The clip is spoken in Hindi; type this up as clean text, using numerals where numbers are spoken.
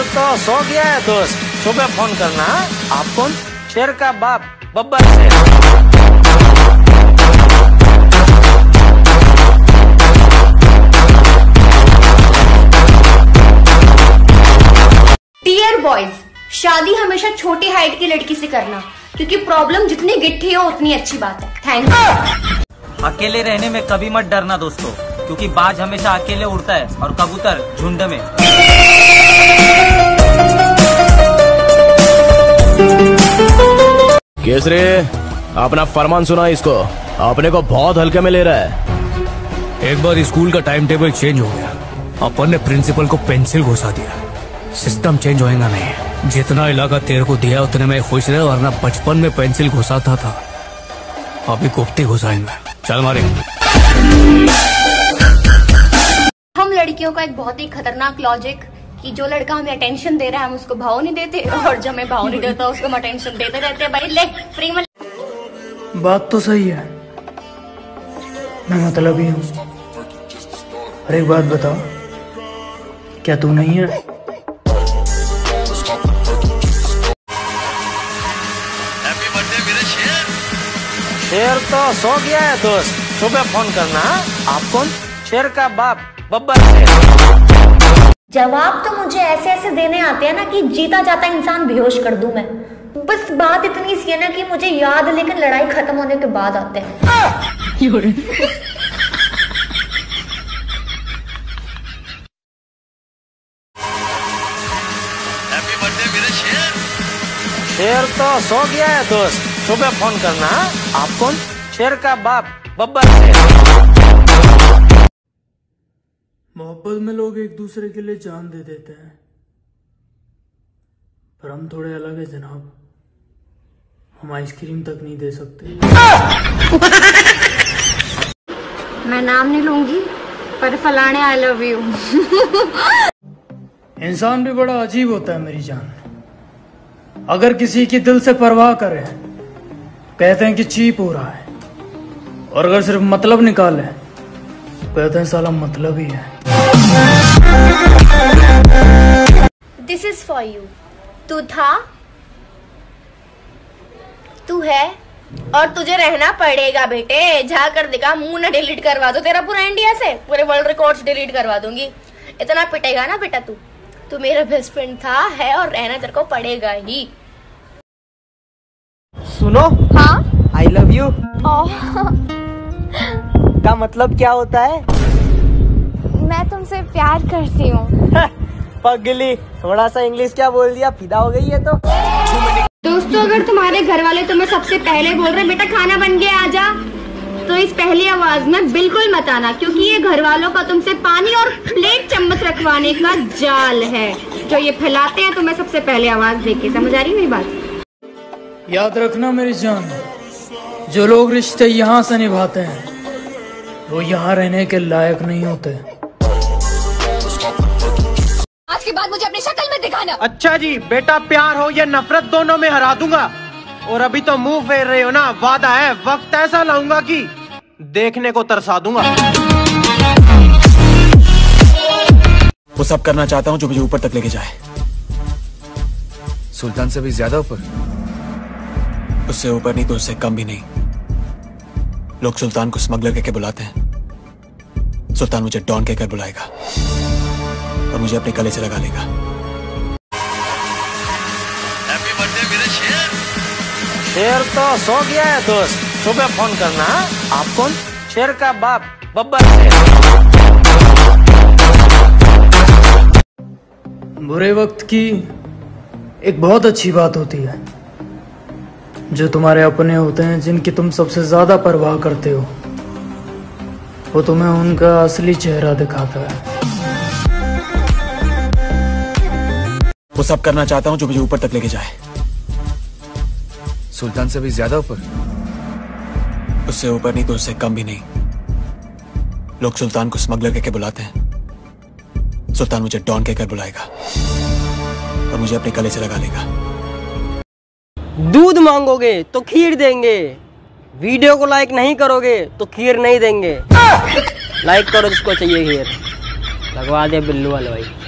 तो सो गया है दोस्त, सुबह फोन करना। आप कौन? शेर का बाप बब्बर शेर। डियर बॉयज, शादी हमेशा छोटी हाइट की लड़की से करना, क्योंकि प्रॉब्लम जितनी गिट्टी हो उतनी अच्छी बात है। Thank you. अकेले रहने में कभी मत डरना दोस्तों, क्योंकि बाज हमेशा अकेले उड़ता है और कबूतर झुंड में। केसरी, अपना फरमान सुना इसको, अपने को बहुत हल्के में ले रहा है। एक बार स्कूल का टाइम टेबल चेंज हो गया, अपन ने प्रिंसिपल को पेंसिल घुसा दिया। सिस्टम चेंज होएगा नहीं, जितना इलाका तेरे को दिया उतने में खुश रहे, वरना बचपन में पेंसिल घुसाता था, अभी कुफ्ती घुसाएंगे। चल मारे। हम लड़कियों का एक बहुत ही खतरनाक लॉजिक कि जो लड़का हमें अटेंशन दे रहा है हम उसको भाव नहीं देते, और जो हमें भाव नहीं देता उसको हम अटेंशन देते रहते हैं। भाई ले फ्री में। बात तो सही है, मैं मतलब ही हूँ। अरे एक बात बताओ, क्या तू नहीं है? शेर तो सो गया है दोस्त, सुबह फोन करना। आप कौन? शेर का बाप बब्बर शेर। जवाब तो मुझे ऐसे ऐसे देने आते हैं ना कि जीता जाता इंसान बेहोश कर दूं मैं। बस बात इतनी सी है ना कि मुझे याद, लेकिन लड़ाई खत्म होने के बाद आते हैं। शेर तो सो गया है दोस्त, सुबह फोन करना। आप कौन? शेर का बाप बब्बर शेर। मोहब्बत में लोग एक दूसरे के लिए जान दे देते हैं, पर हम थोड़े अलग है जनाब। हम आइसक्रीम तक नहीं दे सकते। मैं नाम नहीं लूंगी, पर फलाने आई लव यू। इंसान भी बड़ा अजीब होता है मेरी जान। अगर किसी की दिल से परवाह करे, कहते हैं कि चीप हो रहा है, और अगर सिर्फ मतलब निकाले, कहते हैं साला मतलब ही है। This is for you. तू था, तू है, और तुझे रहना पड़ेगा बेटे। जा कर दिखा, मुंह ना डिलीट करवा दो तेरा पूरा इंडिया से, पूरे वर्ल्ड रिकॉर्ड्स डिलीट करवा दूंगी। इतना पिटेगा ना बेटा तू मेरा बेस्ट फ्रेंड था, है, और रहना तेरे को पड़ेगा ही। सुनो। हाँ? आई लव यू का मतलब क्या होता है? मैं तुमसे प्यार करती हूँ। पगली, थोड़ा सा इंग्लिश क्या बोल दिया, फिदा हो गई है तो। दोस्तों, अगर तुम्हारे घर वाले तुम्हें सबसे पहले बोल रहे बेटा खाना बन गया आजा, तो इस पहली आवाज में बिल्कुल मत आना, क्योंकि ये घर वालों का तुमसे पानी और प्लेट चम्मच रखवाने का जाल है, जो ये फैलाते हैं तुम्हें सबसे पहले आवाज देके। समझ आ रही मेरी बात? याद रखना मेरी जान, जो लोग रिश्ते यहाँ से निभाते हैं वो यहाँ रहने के लायक नहीं होते। आज के बाद मुझे अपनी शक्ल में दिखाना। अच्छा जी, बेटा प्यार हो या नफरत दोनों में हरा दूंगा। और अभी तो मुंह फेर रहे हो ना, वादा है वक्त ऐसा लाऊंगा कि देखने को तरसा दूंगा। वो सब करना चाहता हूँ जो मुझे ऊपर तक लेके जाए। सुल्तान से भी ज्यादा ऊपर? उससे ऊपर नहीं तो उससे कम भी नहीं। लोग सुल्तान को स्मगलर कहकर बुलाते हैं, सुल्तान मुझे डॉन कहकर बुलाएगा और मुझे अपने गले से लगा लेगा। हैप्पी बर्थडे मेरे शेर। शेर तो सो गया है दोस्त, सुबह फोन करना। आप कौन? शेर का बाप बब्बर शेर। बुरे वक्त की एक बहुत अच्छी बात होती है, जो तुम्हारे अपने होते हैं, जिनकी तुम सबसे ज्यादा परवाह करते हो, वो तुम्हें उनका असली चेहरा दिखाता है। वो सब करना चाहता हूँ जो मुझे ऊपर तक लेके जाए। सुल्तान से भी ज्यादा ऊपर? उससे ऊपर नहीं तो उससे कम भी नहीं। लोग सुल्तान को स्मगलर कहकर बुलाते हैं, सुल्तान मुझे डॉन कहकर बुलाएगा और मुझे अपने गले से लगा लेगा। दूध मांगोगे तो खीर देंगे, वीडियो को लाइक नहीं करोगे तो खीर नहीं देंगे। लाइक करो जिसको चाहिए खीर, लगवा दे बिल्लू वाले भाई।